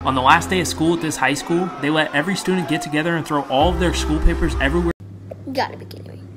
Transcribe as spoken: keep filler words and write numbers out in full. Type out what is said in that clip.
On the last day of school at this high school, they let every student get together and throw all of their school papers everywhere. You gotta be kidding me.